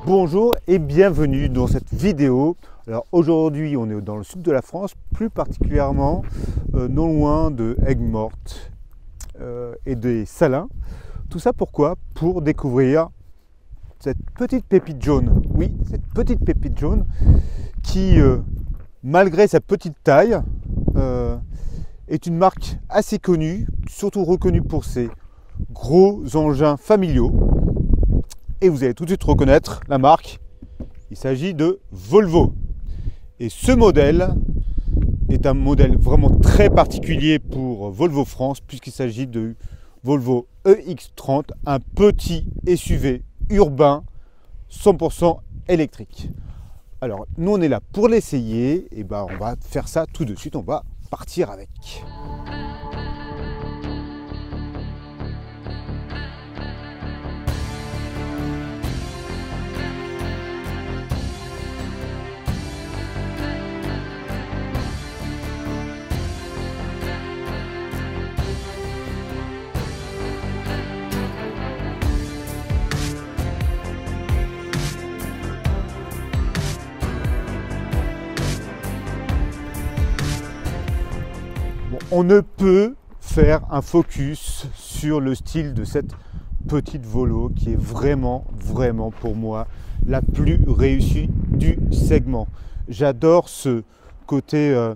Bonjour et bienvenue dans cette vidéo. Alors aujourd'hui on est dans le sud de la France, plus particulièrement non loin de Aigues-Mortes et des Salins. Tout ça pourquoi? Pour découvrir cette petite pépite jaune. Oui, cette petite pépite jaune qui, malgré sa petite taille, est une marque assez connue, surtout reconnue pour ses gros engins familiaux. Et vous allez tout de suite reconnaître la marque. Il s'agit de Volvo. Et ce modèle est un modèle vraiment très particulier pour Volvo France, puisqu'il s'agit de Volvo EX30, un petit SUV urbain 100% électrique. Alors nous on est là pour l'essayer, et ben on va faire ça tout de suite, on va partir avec. On ne peut faire un focus sur le style de cette petite Volvo qui est vraiment pour moi la plus réussie du segment. J'adore ce côté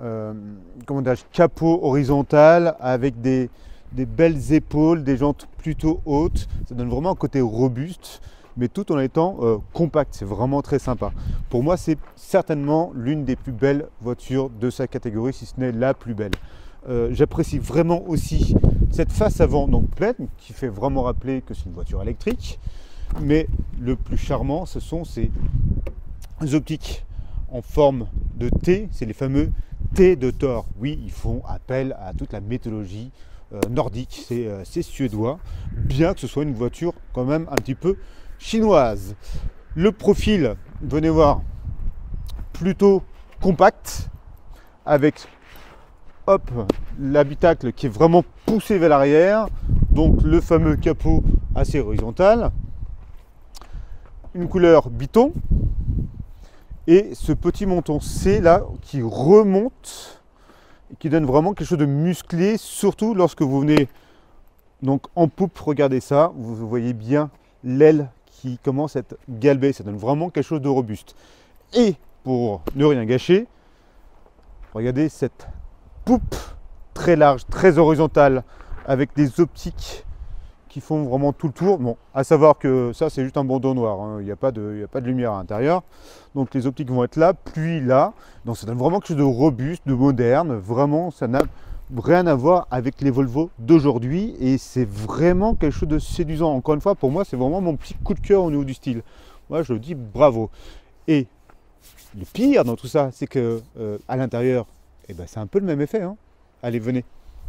capot horizontal avec des belles épaules, des jantes plutôt hautes. Ça donne vraiment un côté robuste, mais tout en étant compact. C'est vraiment très sympa. Pour moi, c'est certainement l'une des plus belles voitures de sa catégorie, si ce n'est la plus belle. J'apprécie vraiment aussi cette face avant donc pleine qui fait vraiment rappeler que c'est une voiture électrique, mais le plus charmant ce sont ces optiques en forme de T, c'est les fameux T de Thor. Oui, ils font appel à toute la mythologie nordique, c'est suédois, bien que ce soit une voiture quand même un petit peu chinoise. Le profil, venez voir, plutôt compact avec l'habitacle qui est vraiment poussé vers l'arrière, donc le fameux capot assez horizontal, une couleur biton et ce petit menton C là qui remonte et qui donne vraiment quelque chose de musclé, surtout lorsque vous venez donc en poupe. Regardez ça, vous voyez bien l'aile qui commence à être galbée, ça donne vraiment quelque chose de robuste. Et pour ne rien gâcher, regardez cette poupe très large, très horizontale, avec des optiques qui font vraiment tout le tour. Bon, à savoir que ça c'est juste un bandeau noir, hein. Il n'y a pas de lumière à l'intérieur. Donc les optiques vont être là, puis là. Donc ça donne vraiment quelque chose de robuste, de moderne. Vraiment, ça n'a rien à voir avec les Volvo d'aujourd'hui. Et c'est vraiment quelque chose de séduisant. Encore une fois, pour moi, c'est vraiment mon petit coup de cœur au niveau du style. Moi, je le dis bravo. Et le pire dans tout ça, c'est que à l'intérieur, et ben, c'est un peu le même effet, hein. Allez, venez.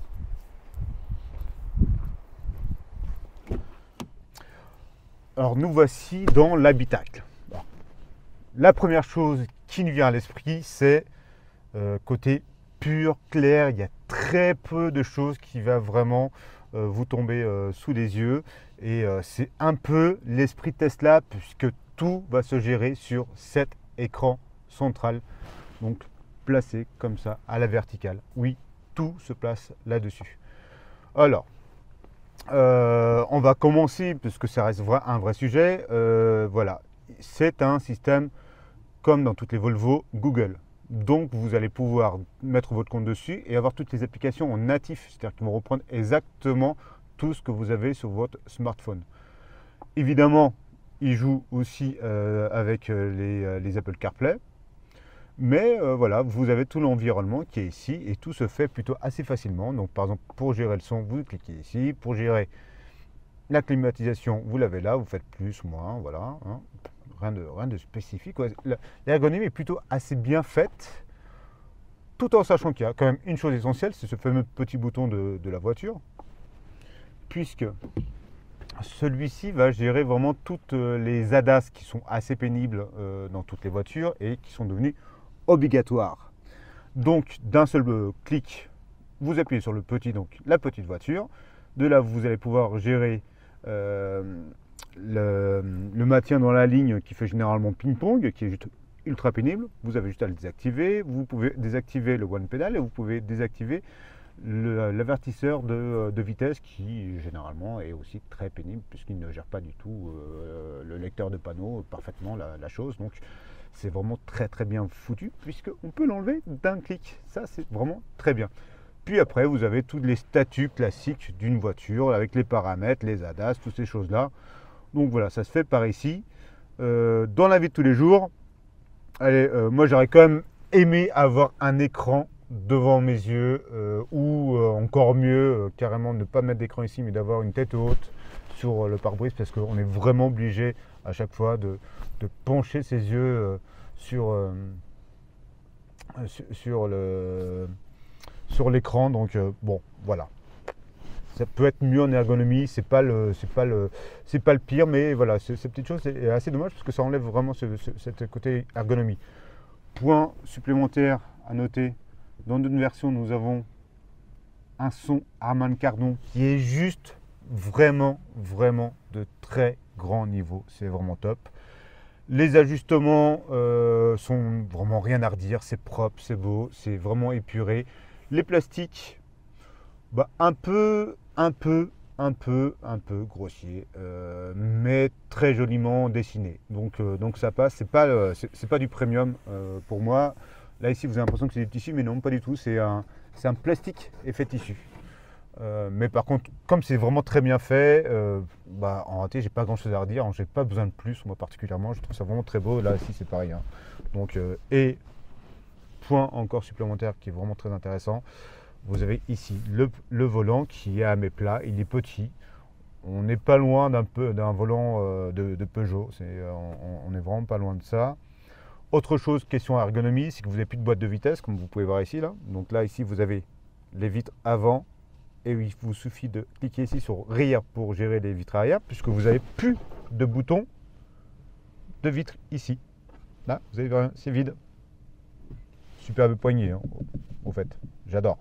Alors nous voici dans l'habitacle. La première chose qui nous vient à l'esprit, c'est côté pur, clair. Il y a très peu de choses qui va vraiment vous tomber sous les yeux. Et c'est un peu l'esprit Tesla, puisque tout va se gérer sur cet écran central. Donc placé comme ça à la verticale. Oui, tout se place là-dessus. Alors, on va commencer, puisque ça reste un vrai sujet. Voilà, c'est un système comme dans toutes les Volvo Google. Donc vous allez pouvoir mettre votre compte dessus et avoir toutes les applications en natif, c'est-à-dire qu'ils vont reprendre exactement tout ce que vous avez sur votre smartphone. Évidemment, il joue aussi avec les Apple CarPlay. Mais voilà, vous avez tout l'environnement qui est ici et tout se fait plutôt assez facilement. Donc par exemple, pour gérer le son, vous cliquez ici. Pour gérer la climatisation, vous l'avez là, vous faites plus, moins, voilà. Hein. Rien de spécifique. L'ergonomie est plutôt assez bien faite, tout en sachant qu'il y a quand même une chose essentielle, c'est ce fameux petit bouton de la voiture. Puisque celui-ci va gérer vraiment toutes les ADAS qui sont assez pénibles dans toutes les voitures et qui sont devenues obligatoire. Donc d'un seul clic, vous appuyez sur le petit, donc la petite voiture. De là, vous allez pouvoir gérer le maintien dans la ligne qui fait généralement ping-pong, qui est juste ultra pénible. Vous avez juste à le désactiver. Vous pouvez désactiver le one pedal et vous pouvez désactiver l'avertisseur de vitesse qui généralement est aussi très pénible puisqu'il ne gère pas du tout le lecteur de panneau parfaitement la chose. Donc c'est vraiment très très bien foutu puisqu'on peut l'enlever d'un clic. Ça c'est vraiment très bien. Puis après vous avez tous les statuts classiques d'une voiture avec les paramètres, les ADAS, toutes ces choses là. Donc voilà, ça se fait par ici. Dans la vie de tous les jours, allez, moi j'aurais quand même aimé avoir un écran devant mes yeux ou encore mieux, carrément ne pas mettre d'écran ici mais d'avoir une tête haute sur le pare-brise parce qu'on est vraiment obligé à chaque fois de pencher ses yeux sur l'écran. Donc bon, voilà. Ça peut être mieux en ergonomie, c'est pas le pire, mais voilà, ces petites choses c'est assez dommage parce que ça enlève vraiment cet côté ergonomie. Point supplémentaire à noter, dans notre version nous avons un son Harman Kardon qui est juste vraiment de très grand niveau, c'est vraiment top. Les ajustements sont vraiment rien à redire, c'est propre, c'est beau, c'est vraiment épuré. Les plastiques, bah, un peu grossier, mais très joliment dessiné. Donc ça passe. C'est pas du premium pour moi. Là ici, vous avez l'impression que c'est du tissu, mais non, pas du tout. C'est un plastique effet tissu. Mais par contre, comme c'est vraiment très bien fait, bah, en réalité, j'ai pas grand chose à redire. J'ai pas besoin de plus, moi particulièrement. Je trouve ça vraiment très beau. Là ici, c'est pareil. Hein. Donc, et point encore supplémentaire qui est vraiment très intéressant. Vous avez ici le volant qui est à mes plats, il est petit. On n'est pas loin d'un volant de Peugeot, on est vraiment pas loin de ça. Autre chose, question ergonomie, c'est que vous n'avez plus de boîte de vitesse, comme vous pouvez voir ici. Là. Donc là, ici, vous avez les vitres avant, et il vous suffit de cliquer ici sur Rear pour gérer les vitres arrière, puisque vous n'avez plus de bouton de vitre ici. Là, vous avez rien, c'est vide. Superbe poignée, hein, au fait, j'adore.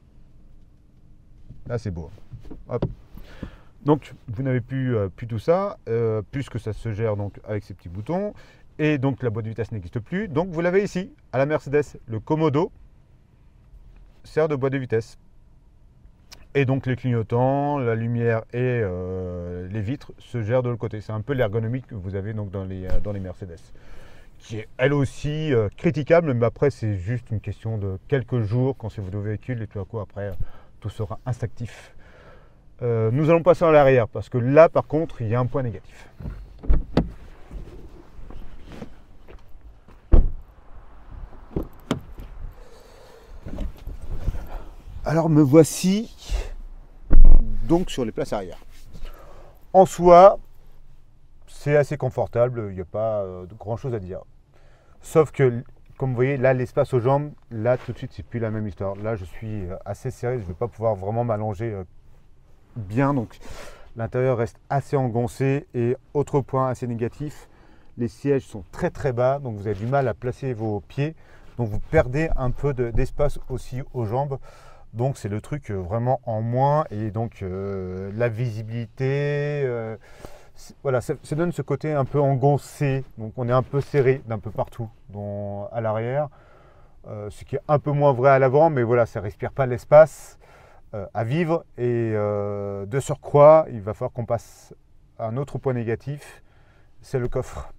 Là, c'est beau. Hop. Donc, vous n'avez plus tout ça, puisque ça se gère donc avec ces petits boutons. Et donc, la boîte de vitesse n'existe plus. Donc, vous l'avez ici, à la Mercedes. Le Komodo sert de boîte de vitesse. Et donc, les clignotants, la lumière et les vitres se gèrent de l'autre côté. C'est un peu l'ergonomie que vous avez donc dans les Mercedes. Qui est elle aussi critiquable, mais après, c'est juste une question de quelques jours quand c'est votre véhicule et tout à coup, après, tout sera instinctif. Nous allons passer à l'arrière parce que là par contre il y a un point négatif. Alors me voici donc sur les places arrière. En soi c'est assez confortable, il n'y a pas de grand chose à dire. Sauf que comme vous voyez là l'espace aux jambes, là tout de suite c'est plus la même histoire. Là je suis assez serré, je ne vais pas pouvoir vraiment m'allonger bien, donc l'intérieur reste assez engoncé. Et autre point assez négatif, les sièges sont très bas, donc vous avez du mal à placer vos pieds, donc vous perdez un peu d'espace aussi aux jambes, donc c'est le truc vraiment en moins. Et donc la visibilité, voilà, ça donne ce côté un peu engoncé, donc on est un peu serré d'un peu partout à l'arrière, ce qui est un peu moins vrai à l'avant, mais voilà, ça respire pas l'espace à vivre. Et de surcroît, il va falloir qu'on passe à un autre point négatif, c'est le coffre.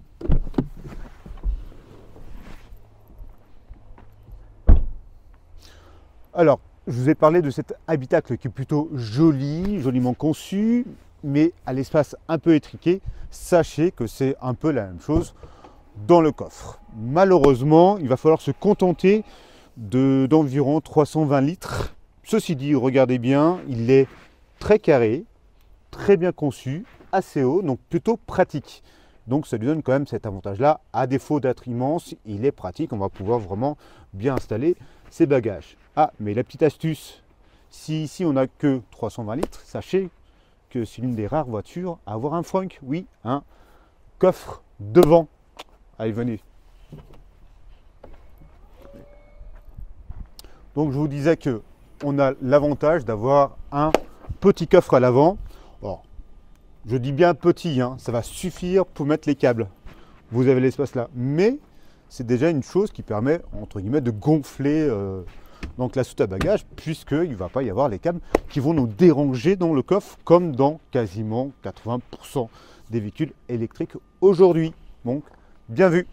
Alors, je vous ai parlé de cet habitacle qui est plutôt joli, joliment conçu, mais à l'espace un peu étriqué. Sachez que c'est un peu la même chose dans le coffre. Malheureusement, il va falloir se contenter d'environ 320 litres. Ceci dit, regardez bien, il est très carré, très bien conçu, assez haut, donc plutôt pratique. Donc ça lui donne quand même cet avantage-là. À défaut d'être immense, il est pratique, on va pouvoir vraiment bien installer ses bagages. Ah, mais la petite astuce, si ici on n'a que 320 litres, sachez que c'est l'une des rares voitures à avoir un frunk, oui, un coffre devant. Allez, venez. Donc je vous disais que on a l'avantage d'avoir un petit coffre à l'avant. Je dis bien petit, hein, ça va suffire pour mettre les câbles. Vous avez l'espace là. Mais c'est déjà une chose qui permet, entre guillemets, de gonfler donc la soute à bagages, puisqu'il ne va pas y avoir les câbles qui vont nous déranger dans le coffre, comme dans quasiment 80% des véhicules électriques aujourd'hui. Donc, bien vu.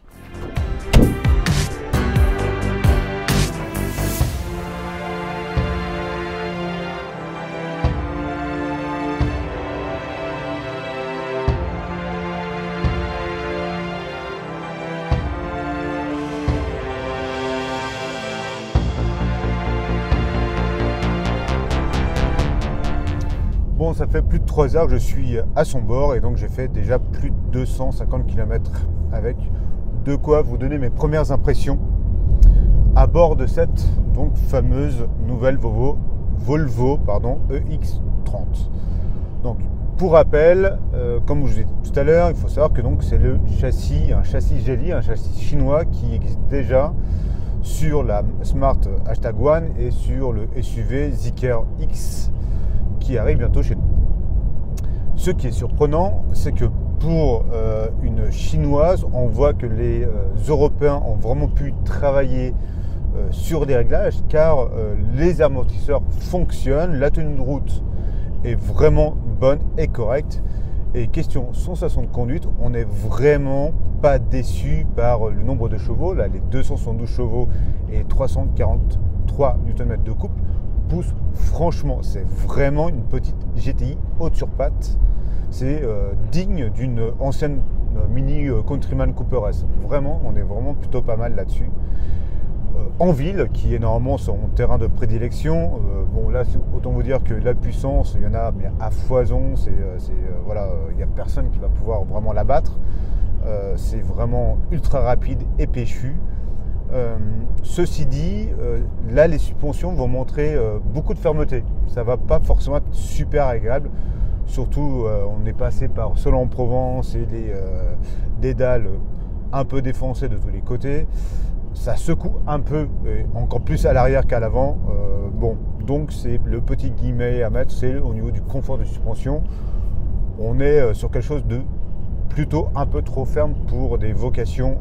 Bon, ça fait plus de 3 heures que je suis à son bord et donc j'ai fait déjà plus de 250 km avec, de quoi vous donner mes premières impressions à bord de cette donc fameuse nouvelle Volvo EX30. Donc pour rappel, comme je vous ai dit tout à l'heure, il faut savoir que donc c'est le châssis, un châssis Geely, un châssis chinois qui existe déjà sur la Smart #1 et sur le SUV Zeekr X qui arrive bientôt chez nous. Ce qui est surprenant, c'est que pour une chinoise, on voit que les Européens ont vraiment pu travailler sur des réglages car les amortisseurs fonctionnent, la tenue de route est vraiment bonne et correcte. Et question sensation de conduite, on n'est vraiment pas déçu par le nombre de chevaux. Là, les 272 chevaux et 343 Nm de couple. Franchement, c'est vraiment une petite GTI haute sur pattes. C'est digne d'une ancienne Mini Countryman Cooper S. Vraiment, on est vraiment plutôt pas mal là-dessus. En ville, qui est normalement son terrain de prédilection, bon là, autant vous dire que la puissance, il y en a mais à foison. Voilà, il n'y a personne qui va pouvoir vraiment la battre. C'est vraiment ultra rapide et péchu. Ceci dit, là les suspensions vont montrer beaucoup de fermeté. Ça va pas forcément être super agréable. Surtout, on est passé par Solon-en-Provence et des dalles un peu défoncées de tous les côtés. Ça secoue un peu, encore plus à l'arrière qu'à l'avant. Bon, donc c'est le petit guillemet à mettre, c'est au niveau du confort de suspension. On est sur quelque chose de plutôt un peu trop ferme pour des vocations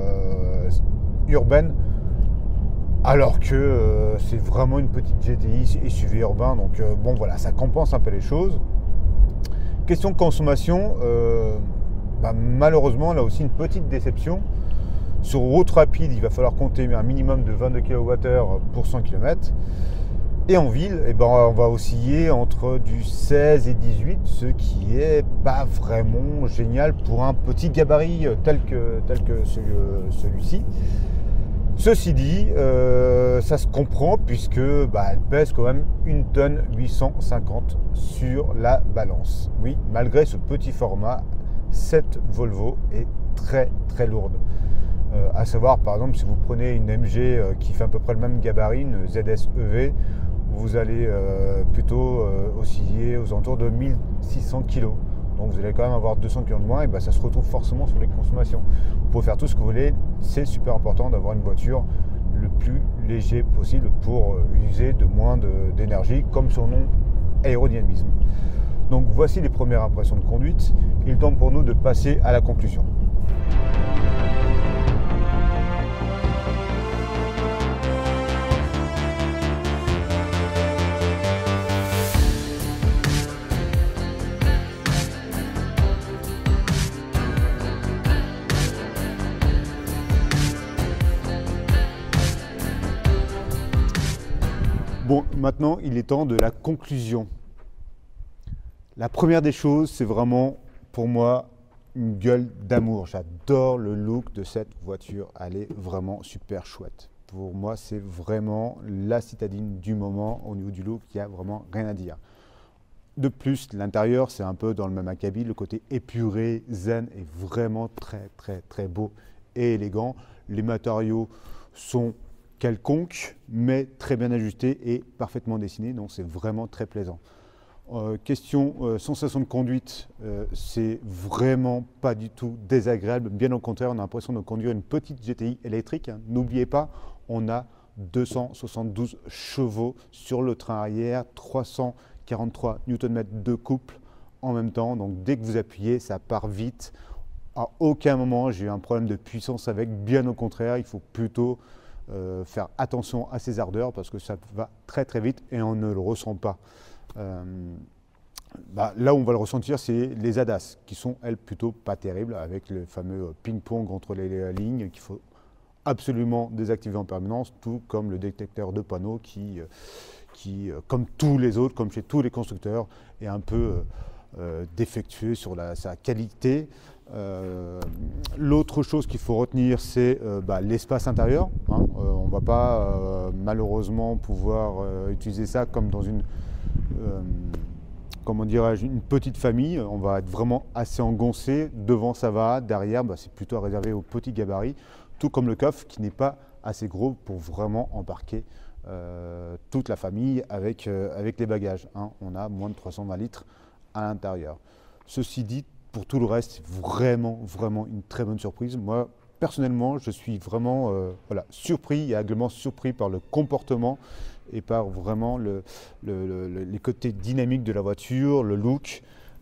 urbaine, alors que c'est vraiment une petite GTI SUV urbain, donc bon voilà, ça compense un peu les choses. Question de consommation, malheureusement là aussi une petite déception. Sur route rapide, il va falloir compter un minimum de 22 kWh pour 100 km. Et en ville, on va osciller entre du 16 et 18, ce qui est pas vraiment génial pour un petit gabarit tel que celui-ci. Ceci dit, ça se comprend puisque elle pèse quand même 1 tonne 850 sur la balance. Oui, malgré ce petit format, cette Volvo est très très lourde. À savoir, par exemple, si vous prenez une MG qui fait à peu près le même gabarit, une ZS EV, vous allez plutôt osciller aux alentours de 1600 kg. Donc vous allez quand même avoir 200 kg de moins, et ça se retrouve forcément sur les consommations. Vous pouvez faire tout ce que vous voulez, c'est super important d'avoir une voiture le plus léger possible pour user de moins d'énergie, comme son nom aérodynamisme. Donc voici les premières impressions de conduite. Il est temps pour nous de passer à la conclusion. Bon, maintenant, il est temps de la conclusion. La première des choses, c'est vraiment, pour moi, une gueule d'amour. J'adore le look de cette voiture. Elle est vraiment super chouette. Pour moi, c'est vraiment la citadine du moment. Au niveau du look, il n'y a vraiment rien à dire. De plus, l'intérieur, c'est un peu dans le même acabit. Le côté épuré, zen, est vraiment très, très, très beau et élégant. Les matériaux sont quelconques, mais très bien ajustés et parfaitement dessinés. Donc, c'est vraiment très plaisant. Question sensation de conduite, c'est vraiment pas du tout désagréable. Bien au contraire, on a l'impression de conduire une petite GTI électrique. N'oubliez pas, on a 272 chevaux sur le train arrière, 343 Nm de couple en même temps. Donc dès que vous appuyez, ça part vite. À aucun moment j'ai eu un problème de puissance avec, bien au contraire, il faut plutôt faire attention à ces ardeurs parce que ça va très très vite et on ne le ressent pas. Là où on va le ressentir, c'est les ADAS qui sont elles plutôt pas terribles avec le fameux ping-pong entre les lignes qu'il faut absolument désactiver en permanence, tout comme le détecteur de panneaux qui comme tous les autres, comme chez tous les constructeurs, est un peu défectueux sur sa qualité. L'autre chose qu'il faut retenir, c'est l'espace intérieur. On ne va pas malheureusement pouvoir utiliser ça comme dans une comment dirais-je, une petite famille. On va être vraiment assez engoncé. Devant, ça va. Derrière, c'est plutôt réservé aux petits gabarits. Tout comme le coffre qui n'est pas assez gros pour vraiment embarquer toute la famille avec les bagages. On a moins de 320 litres à l'intérieur. Ceci dit, pour tout le reste, c'est vraiment une très bonne surprise. Moi, personnellement, je suis vraiment surpris et agréablement surpris par le comportement et par vraiment les côtés dynamiques de la voiture, le look.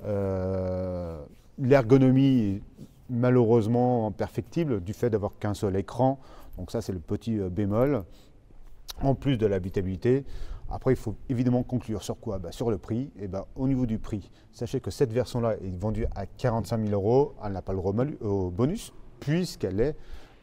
L'ergonomie est malheureusement perfectible du fait d'avoir qu'un seul écran. Donc ça, c'est le petit bémol. En plus de l'habitabilité, après il faut évidemment conclure sur quoi? Sur le prix. Et au niveau du prix, sachez que cette version-là est vendue à 45 000 €. Elle n'a pas le au bonus puisqu'elle est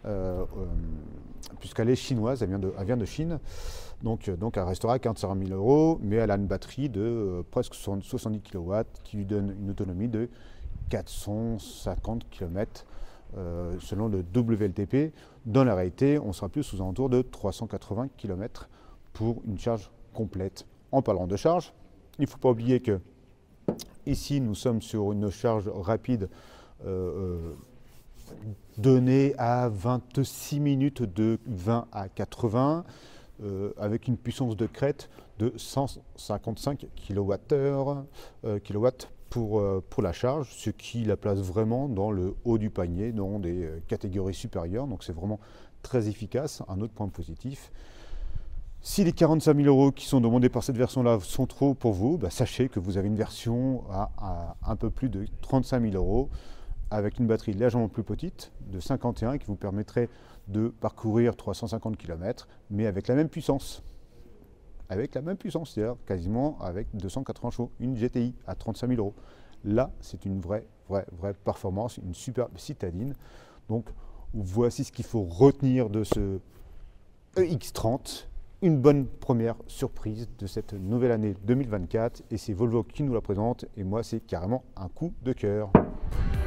chinoise, elle vient de Chine. Donc elle restera à 45 000 €, mais elle a une batterie de presque 70 kW qui lui donne une autonomie de 450 km selon le WLTP. Dans la réalité, on sera plus aux alentours de 380 km pour une charge complète. En parlant de charge, il ne faut pas oublier que ici nous sommes sur une charge rapide donnée à 26 minutes de 20 à 80 avec une puissance de crête de 155 kWh pour la charge, ce qui la place vraiment dans le haut du panier, dans des catégories supérieures. Donc c'est vraiment très efficace. Un autre point positif. Si les 45 000 € qui sont demandés par cette version-là sont trop pour vous, sachez que vous avez une version à un peu plus de 35 000 € avec une batterie légèrement plus petite, de 51, qui vous permettrait de parcourir 350 km, mais avec la même puissance. Avec la même puissance, c'est-à-dire quasiment avec 280 chevaux, une GTI à 35 000 €. Là, c'est une vraie performance, une superbe citadine. Donc, voici ce qu'il faut retenir de ce EX30. Une bonne première surprise de cette nouvelle année 2024. Et c'est Volvo qui nous la présente. Et moi, c'est carrément un coup de cœur.